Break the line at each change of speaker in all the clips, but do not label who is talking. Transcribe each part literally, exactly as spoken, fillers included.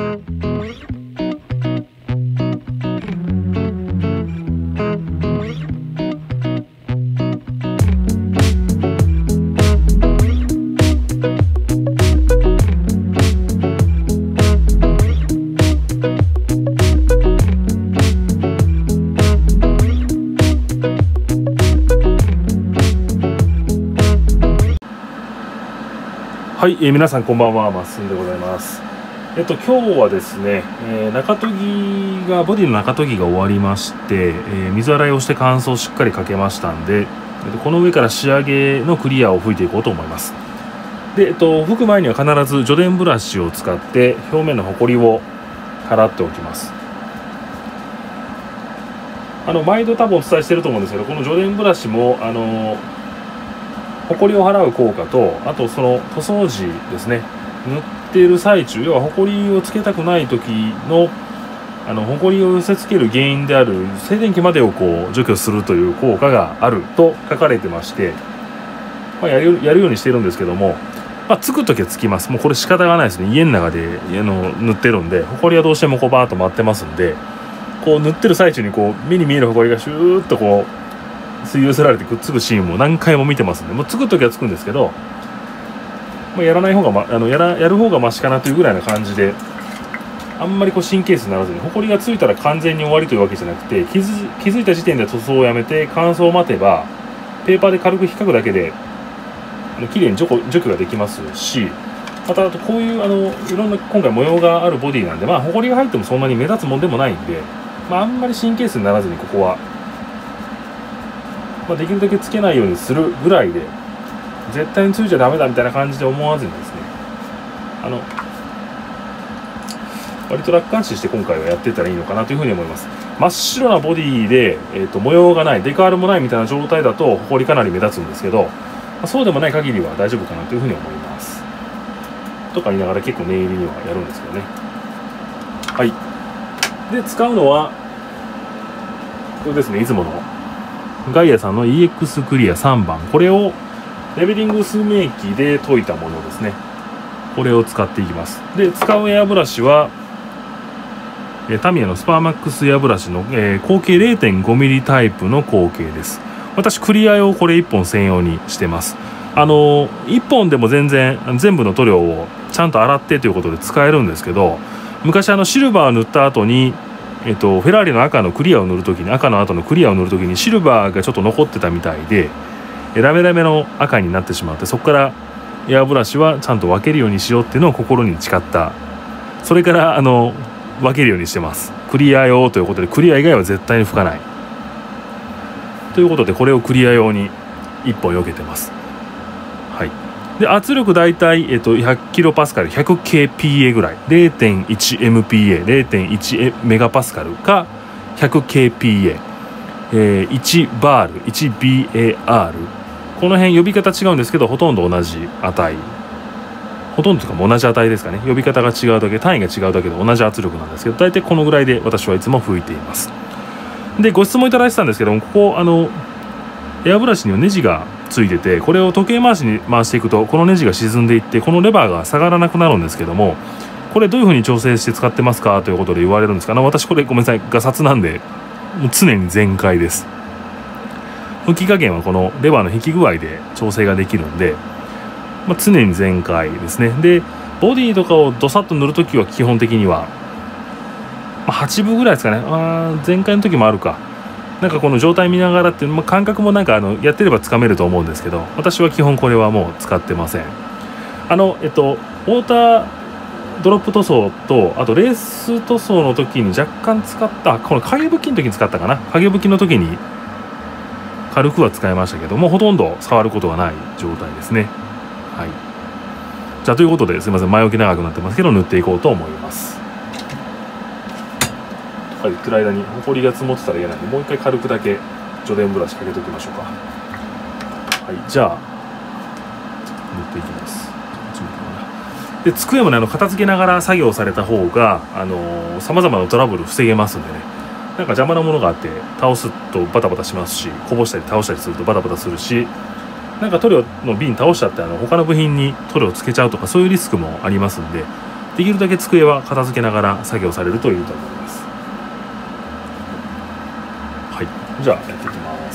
はい、えー、皆さんこんばんは、まっすんでございます。えっと今日はですね、えー、中研ぎがボディの中研ぎが終わりまして、えー、水洗いをして乾燥をしっかりかけましたんで、えっと、この上から仕上げのクリアを吹いていこうと思います。で、えっと、吹く前には必ず除電ブラシを使って表面のホコリを払っておきます。あの毎度多分お伝えしてると思うんですけど、この除電ブラシもあのホコリを払う効果と、あとその塗装時ですね、塗っている最中、要はホコリをつけたくない時のあのホコリを寄せ付ける原因である静電気までをこう除去するという効果があると書かれてまして、まあ、やるやるようにしてるんですけども、まあ、つく時はつきます。もうこれ仕方がないですね。家の中であの塗ってるんで、ホコリはどうしてもこうバーッと舞ってますんで、こう塗ってる最中にこう目に見えるホコリがシューッとこう吸い寄せられてくっつくシーンも何回も見てますんで、もうつく時はつくんですけど、まあ、やらない方が、ま、あのやらやる方がマシかなというぐらいな感じで、あんまりこう神経質にならずに、ホコリがついたら完全に終わりというわけじゃなくて、気づ気づいた時点で塗装をやめて乾燥を待てばペーパーで軽く引っかくだけであの綺麗に除去除去ができますし、またあとこういうあのいろんな今回模様があるボディなんで、まあホコリが入ってもそんなに目立つもんでもないんで、まあ、あんまり神経質にならずにここは。まあ、できるだけつけないようにするぐらいで、絶対についちゃダメだみたいな感じで思わずにですね、あの割と楽観視して今回はやっていったらいいのかなというふうに思います。真っ白なボディで、えー、と模様がない、デカールもないみたいな状態だとホコリかなり目立つんですけど、まあ、そうでもない限りは大丈夫かなというふうに思います。とか言いながら結構念入りにはやるんですけどね。はい。で使うのはこれですね、いつものガイアさんの イーエックス クリアさんばん、これをレベリング薄め液で溶いたものですね。これを使っていきます。で使うエアブラシはタミヤのスパーマックスエアブラシの、えー、口径 れいてんごミリ タイプの口径です。私クリア用これいっぽん専用にしてます。あのー、いっぽんでも全然全部の塗料をちゃんと洗ってということで使えるんですけど、昔あのシルバーを塗った後にえっと、フェラーリの赤のクリアを塗るときに赤の後のクリアを塗るときにシルバーがちょっと残ってたみたいで、ラメラメの赤になってしまって、そこからエアブラシはちゃんと分けるようにしようっていうのを心に誓った。それからあの分けるようにしてます。クリア用ということで、クリア以外は絶対に拭かないということで、これをクリア用にいっぽん避けてます。はい。で圧力大体、えっと、ひゃくキロパスカル ひゃくケーピーエー ぐらい れいてんいちエムピーエー れいてんいちメガパスカルか ひゃくケーピーエー、えー、いちバール いちビーエーアール、 この辺呼び方違うんですけどほとんど同じ値、ほとんどというか同じ値ですかね。呼び方が違うだけ、単位が違うだけで同じ圧力なんですけど、大体このぐらいで私はいつも拭いています。でご質問いただいてたんですけども、ここあのエアブラシにはネジがついてて、これを時計回しに回していくとこのネジが沈んでいってこのレバーが下がらなくなるんですけども、これどういうふうに調整して使ってますかということで言われるんですが、私これごめんなさい、ガサツなんでもう常に全開です。拭き加減はこのレバーの引き具合で調整ができるんで、まあ、常に全開ですね。でボディとかをドサッと塗るときは基本的には、まあ、はちぶぐらいですかね。あ全開の時もあるか、なんかこの状態見ながらっていう、まあ、感覚もなんかあのやってればつかめると思うんですけど、私は基本これはもう使ってません。あのえっとウォータードロップ塗装と、あとレース塗装の時に若干使った、この影拭きの時に使ったかな、影拭きの時に軽くは使いましたけども、ほとんど触ることがない状態ですね。はい。じゃあということで、すいません前置き長くなってますけど塗っていこうと思います。はい、暗い間にホコリが積もってたら嫌なんで、もう一回軽くだけ除電ブラシかけておきましょうか。はい、じゃあ塗っていきます。で机もね、あの片付けながら作業された方がさまざまなトラブル防げますんでね。なんか邪魔なものがあって倒すとバタバタしますし、こぼしたり倒したりするとバタバタするし、なんか塗料の瓶倒しちゃってあの他の部品に塗料つけちゃうとか、そういうリスクもありますんで、 できるだけ机は片付けながら作業されるといいと思います。はい、じゃあやっていきます。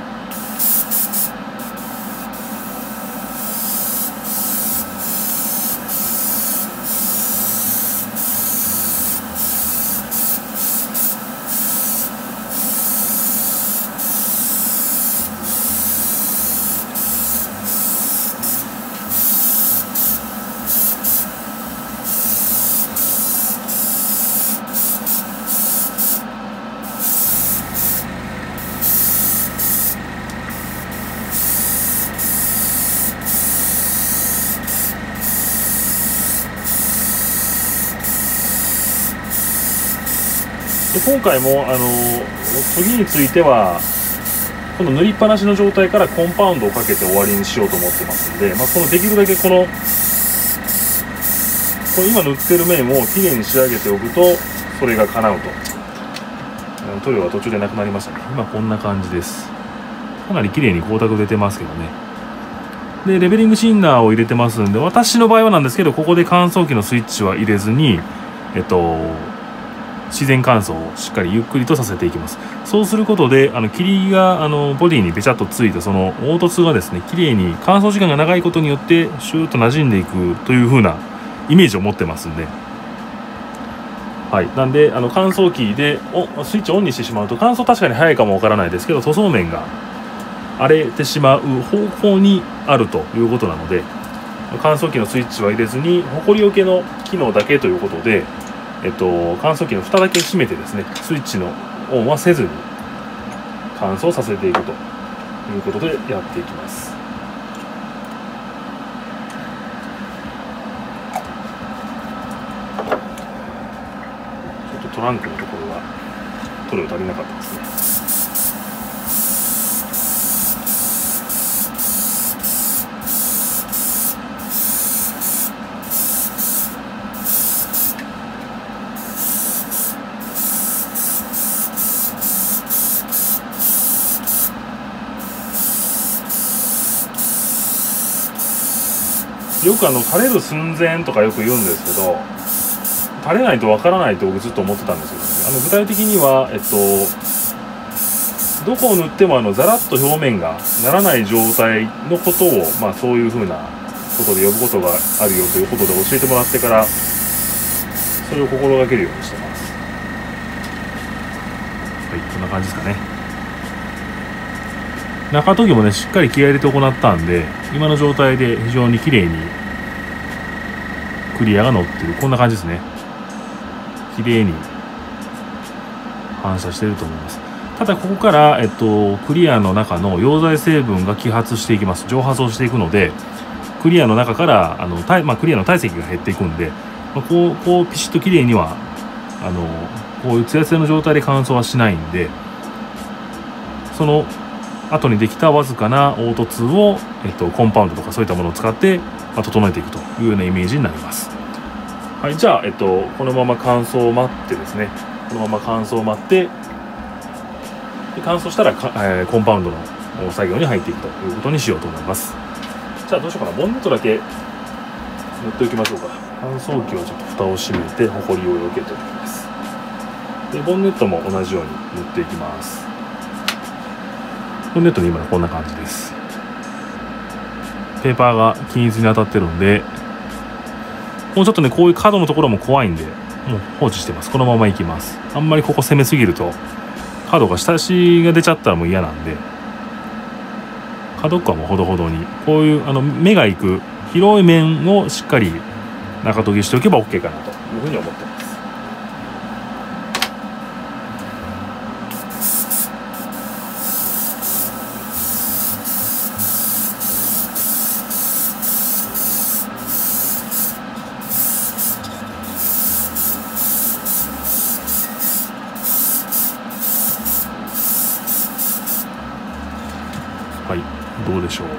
で今回もあの研ぎについてはこの塗りっぱなしの状態からコンパウンドをかけて終わりにしようと思ってますんで、まあ、このできるだけこのこの今塗ってる面をきれいに仕上げておくとそれが叶うと。塗料は途中でなくなりましたね。今こんな感じです。かなり綺麗に光沢出てますけどね。でレベリングシンナーを入れてますんで、私の場合はなんですけど、ここで乾燥機のスイッチは入れずにえっと自然乾燥をしっかりゆっくりとさせていきます。そうすることであの霧があのボディにべちゃっとついたその凹凸がですね、綺麗に乾燥時間が長いことによってシューッと馴染んでいくという風なイメージを持ってますんで、はい、なんであの乾燥機でおスイッチオンにしてしまうと乾燥確かに早いかもわからないですけど、塗装面が荒れてしまう方向にあるということなので、乾燥機のスイッチは入れずにホコリよけの機能だけということで、えっと、乾燥機の蓋だけ閉めてですね、スイッチのオンはせずに乾燥させていくということでやっていきます。ちょっとトランクのところが塗料足りなかったですね。よくあの垂れる寸前とかよく言うんですけど、垂れないとわからないと僕ずっと思ってたんですけどね、あの具体的には、えっと、どこを塗ってもあのザラッと表面がならない状態のことを、まあ、そういうふうなことで呼ぶことがあるよということで教えてもらってから、それを心がけるようにしてます。はい、こんな感じですかね。中研ぎもねしっかり気合い入れて行ったんで、今の状態で非常に綺麗にクリアが乗ってる、こんな感じですね。綺麗に反射していると思います。ただここから、えっと、クリアの中の溶剤成分が揮発していきます。蒸発をしていくので、クリアの中からあの、まあ、クリアの体積が減っていくんで、まあ、こうこうピシッと綺麗にはあのこういうツヤツヤの状態で乾燥はしないんで、その後にできたわずかな凹凸を、えっと、コンパウンドとかそういったものを使って、まあ、整えていくというようなイメージになります。はい、じゃあ、えっと、このまま乾燥を待ってですね、このまま乾燥を待って、で乾燥したらか、えー、コンパウンドの作業に入っていくということにしようと思います。じゃあどうしようかな、ボンネットだけ塗っておきましょうか。乾燥機はちょっと蓋を閉めてホコリをよけておきます。でボンネットも同じように塗っていきます。ボンネットに今こんな感じです。ペーパーが均一に当たってるんで、もうちょっとねこういう角のところも怖いんで、もう放置してます。このままいきます。あんまりここ攻めすぎると角が下地が出ちゃったらもう嫌なんで、角っこはもうほどほどに、こういうあの目がいく広い面をしっかり中研ぎしておけば OK かなというふうに思ってます。はい、どうでしょう。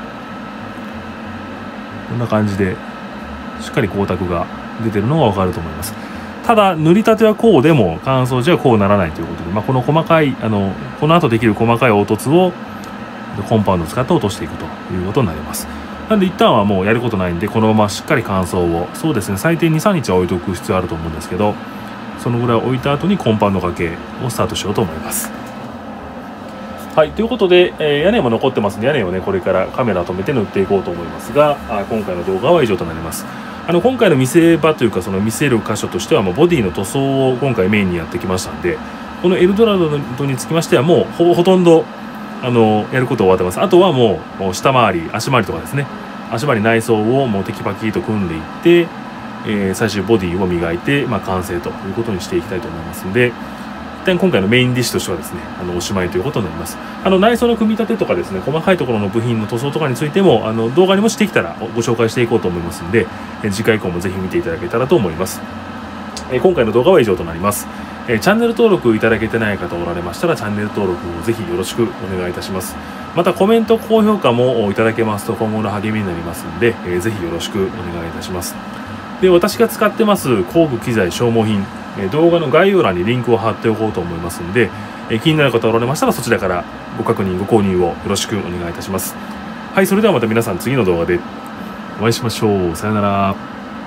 こんな感じでしっかり光沢が出てるのが分かると思います。ただ塗りたてはこうでも乾燥時はこうならないということで、まあ、この細かいあのこの後できる細かい凹凸をコンパウンドを使って落としていくということになります。 なんで一旦はもうやることないんで、このまましっかり乾燥を、そうですね、最低にさんにちは置いとく必要あると思うんですけど、そのぐらい置いた後にコンパウンド掛けをスタートしようと思います。はい、ということで、えー、屋根も残ってますんで、屋根をねこれからカメラ止めて塗っていこうと思いますが、あ今回の動画は以上となります。あの今回の見せ場というか、その見せる箇所としてはもうボディの塗装を今回メインにやってきましたんで、このエルドラドにつきましてはもうほほとんどあのやること終わってます。あとはもう、もう下回り足回りとかですね、足回り内装をもうテキパキと組んでいって、えー、最終ボディを磨いて、まあ、完成ということにしていきたいと思いますんで、一旦今回のメインディッシュとしてはですね、あのおしまいということになります。あの内装の組み立てとかですね、細かいところの部品の塗装とかについてもあの動画にもしてきたらご紹介していこうと思いますんで、え次回以降もぜひ見ていただけたらと思います。え今回の動画は以上となります。えチャンネル登録いただけてない方おられましたら、チャンネル登録をぜひよろしくお願いいたします。またコメント高評価もいただけますと今後の励みになりますので、えぜひよろしくお願いいたします。で、私が使ってます工具機材消耗品、動画の概要欄にリンクを貼っておこうと思いますので、気になる方おられましたらそちらからご確認ご購入をよろしくお願いいたします。はい、それではまた皆さん次の動画でお会いしましょう。さよなら。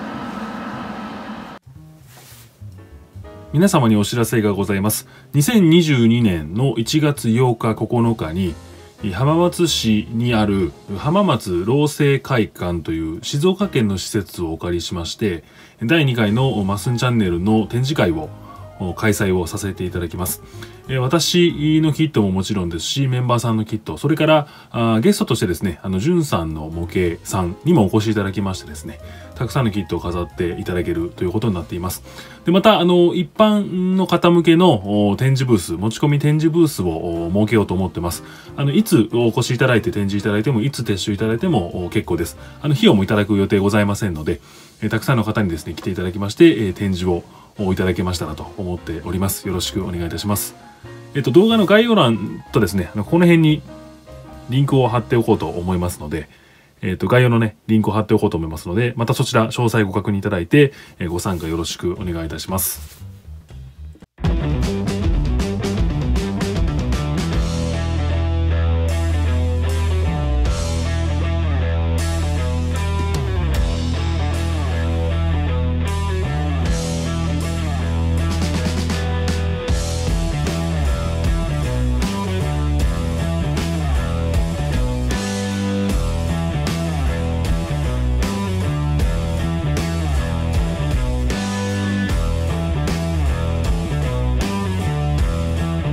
皆様にお知らせがございます。にせんにじゅうにねんのいちがつようかここのかに浜松市にある浜松老成会館という静岡県の施設をお借りしまして、だいにかいのマスンチャンネルの展示会を開催をさせていただきます。私のキットももちろんですし、メンバーさんのキット、それからあゲストとしてですね、あの、じゅんさんの模型さんにもお越しいただきましてですね、たくさんのキットを飾っていただけるということになっています。で、また、あの、一般の方向けの展示ブース、持ち込み展示ブースを設けようと思ってます。あの、いつお越しいただいて展示いただいても、いつ撤収いただいても結構です。あの、費用もいただく予定ございませんので、たくさんの方にですね、来ていただきまして、展示をいただけましたらと思っております。よろしくお願いいたします。えっと、動画の概要欄とですね、この辺にリンクを貼っておこうと思いますので、えっと、概要のね、リンクを貼っておこうと思いますので、またそちら詳細ご確認いただいて、ご参加よろしくお願いいたします。